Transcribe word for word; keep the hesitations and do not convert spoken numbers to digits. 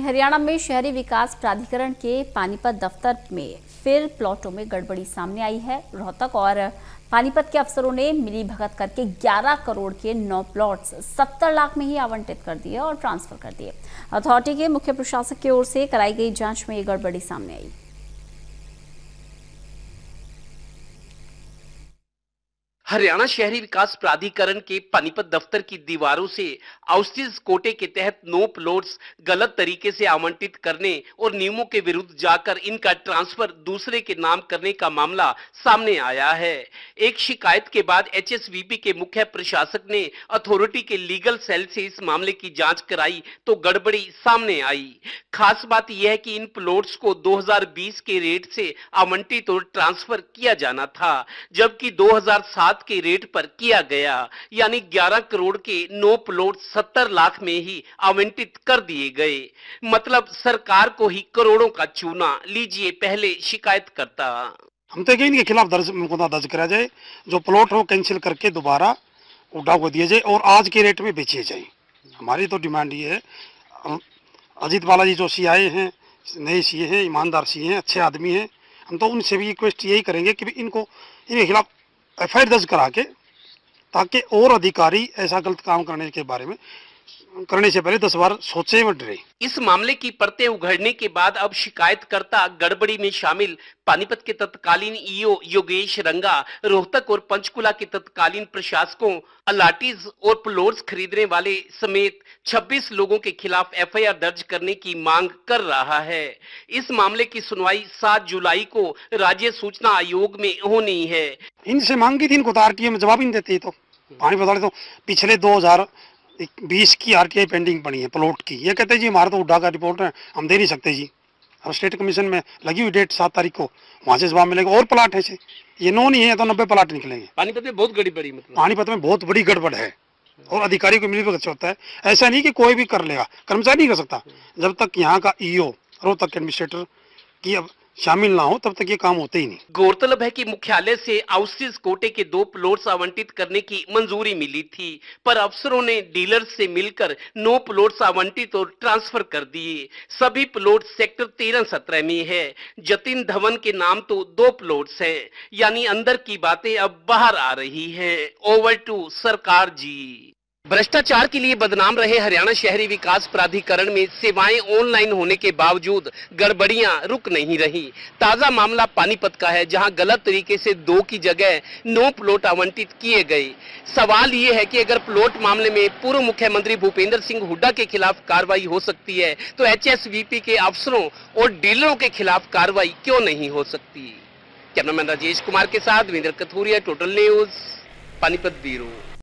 हरियाणा में शहरी विकास प्राधिकरण के पानीपत दफ्तर में फिर प्लॉटों में गड़बड़ी सामने आई है। रोहतक और पानीपत के अफसरों ने मिलीभगत करके ग्यारह करोड़ के नौ प्लॉट्स सत्तर लाख में ही आवंटित कर दिए और ट्रांसफर कर दिए। अथॉरिटी के मुख्य प्रशासक की ओर से कराई गई जांच में ये गड़बड़ी सामने आई। हरियाणा शहरी विकास प्राधिकरण के पानीपत दफ्तर की दीवारों से आउस्टीज कोटे के तहत नौ प्लॉट्स गलत तरीके से आवंटित करने और नियमों के विरुद्ध जाकर इनका ट्रांसफर दूसरे के नाम करने का मामला सामने आया है। एक शिकायत के बाद एचएसवीपी के मुख्य प्रशासक ने अथॉरिटी के लीगल सेल से इस मामले की जांच कराई तो गड़बड़ी सामने आई। खास बात यह है कि इन प्लॉट्स को दो हज़ार बीस के रेट से आवंटित और ट्रांसफर किया जाना था, जबकि दो हज़ार सात के रेट पर किया गया, यानी ग्यारह करोड़ के नौ प्लॉट सत्तर लाख में ही आवंटित कर दिए गए। मतलब सरकार को ही करोड़ों का चूना। लीजिए पहले शिकायत करता। हम तो इनके खिलाफ दर्ज मुकदमा दर्ज करा जाए, जो प्लॉट हो कैंसिल करके दोबारा उठाव को दिया जाए और आज के रेट में बेचे जाए। हमारी तो डिमांड ये है। अजीत बालाजी जो सी आए हैं, नए सी हैं, ईमानदार सी हैं, अच्छे आदमी हैं, हम तो उनसे भी रिक्वेस्ट यही करेंगे कि इनको इनके खिलाफ एफ आई आर दर्ज करा के, ताकि और अधिकारी ऐसा गलत काम करने के बारे में करने से पहले दस बार सोचे व डरे। इस मामले की परतें उघड़ने के बाद अब शिकायतकर्ता गड़बड़ी में शामिल पानीपत के तत्कालीन ईओ योगेश रंगा, रोहतक और पंचकुला के तत्कालीन प्रशासकों, अलाटीज और प्लॉट्स खरीदने वाले समेत छब्बीस लोगों के खिलाफ एफ आई आर दर्ज करने की मांग कर रहा है। इस मामले की सुनवाई सात जुलाई को राज्य सूचना आयोग में होनी है। इनसे मांगी थी, इनको तो आरटीआई में जवाब ही नहीं देते। तो पानीपत वाले तो पिछले दो हजार बीस की आरटीआई पेंडिंग पड़ी है प्लॉट की। ये कहते हैं जी हमारा तो उड्डा का रिपोर्ट है, हम दे नहीं सकते जी। अब स्टेट कमीशन में लगी हुई डेट सात तारीख को, वहाँ से जवाब मिलेगा। और प्लाट है, ये नो नहीं है तो नब्बे प्लाट निकलेंगे। पानीपत में बहुत गड़बड़ी मतलब पानीपत में बहुत बड़ी गड़बड़ है और अधिकारी को मिलीभगत से होता है। ऐसा नहीं कि कोई भी कर लेगा, कर्मचारी नहीं कर सकता। जब तक यहाँ का ईओ रोहतक के एडमिनिस्ट्रेटर की अब शामिल ना हो तब तक ये काम होते ही नहीं। गौरतलब है कि मुख्यालय से आउस्टीज कोटे के दो प्लॉट्स आवंटित करने की मंजूरी मिली थी, पर अफसरों ने डीलर्स से मिलकर नौ प्लॉट्स आवंटित और ट्रांसफर कर दिए। सभी प्लॉट सेक्टर तेरह सत्रह में है। जतिन धवन के नाम तो दो प्लॉट्स हैं, यानी अंदर की बातें अब बाहर आ रही हैं। ओवर टू सरकार जी। भ्रष्टाचार के लिए बदनाम रहे हरियाणा शहरी विकास प्राधिकरण में सेवाएं ऑनलाइन होने के बावजूद गड़बड़ियां रुक नहीं रही। ताजा मामला पानीपत का है, जहां गलत तरीके से दो की जगह नौ प्लॉट आवंटित किए गए। सवाल ये है कि अगर प्लॉट मामले में पूर्व मुख्यमंत्री भूपेंद्र सिंह हुड्डा के खिलाफ कार्रवाई हो सकती है तो एचएसवीपी के अफसरों और डीलरों के खिलाफ कार्रवाई क्यों नहीं हो सकती। कैमरामैन राजेश कुमार के साथ Vinder Kathuria, total news, Panipat bureau.